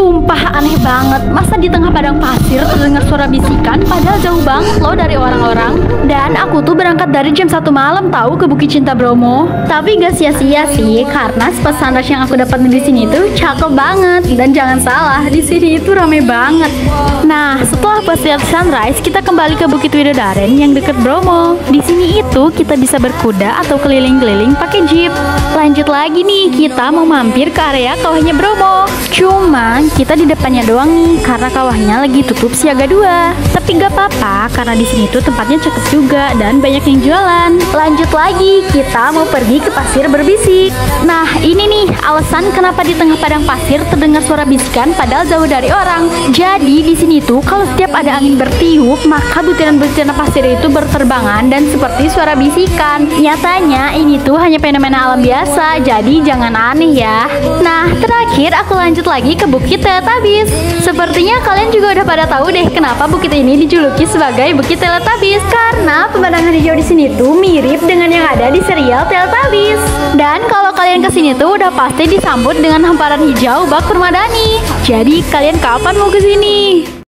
Sumpah aneh banget, masa di tengah padang pasir terdengar suara bisikan padahal jauh banget loh dari orang-orang. Dan aku tuh berangkat dari jam 1 malam tahu ke Bukit Cinta Bromo. Tapi gak sia-sia sih, karena spot sunrise yang aku dapat di sini tuh cakep banget. Dan jangan salah, di sini itu rame banget. Nah, setelah pas lihat sunrise, kita kembali ke Bukit Widodaren yang deket Bromo. Di sini itu kita bisa berkuda atau keliling-keliling pakai jeep. Lanjut lagi nih, kita mau mampir ke area kawahnya Bromo. Cuma kita di depannya doang nih, karena kawahnya lagi tutup siaga 2. Tapi gak apa-apa, karena di sini tuh tempatnya cakep juga dan banyak yang jualan. Lanjut lagi, kita mau pergi ke pasir berbisik. Nah, ini nih alasan kenapa di tengah padang pasir terdengar suara bisikan padahal jauh dari orang. Jadi di sini tuh kalau setiap ada angin bertiup, maka butiran-butiran pasir itu berterbangan dan seperti suara bisikan. Nyatanya ini tuh hanya fenomena alam biasa, jadi jangan aneh ya. Nah, terakhir aku lanjut lagi ke Bukit Teletubbies. Sepertinya kalian juga udah pada tahu deh kenapa bukit ini dijuluki sebagai Bukit Teletubbies, karena pemandangan hijau di sini tuh mirip dengan yang ada di serial Teletubbies. Dan kalau kalian kesini tuh udah pasti disambut dengan hamparan hijau bak permadani. Jadi kalian kapan mau kesini?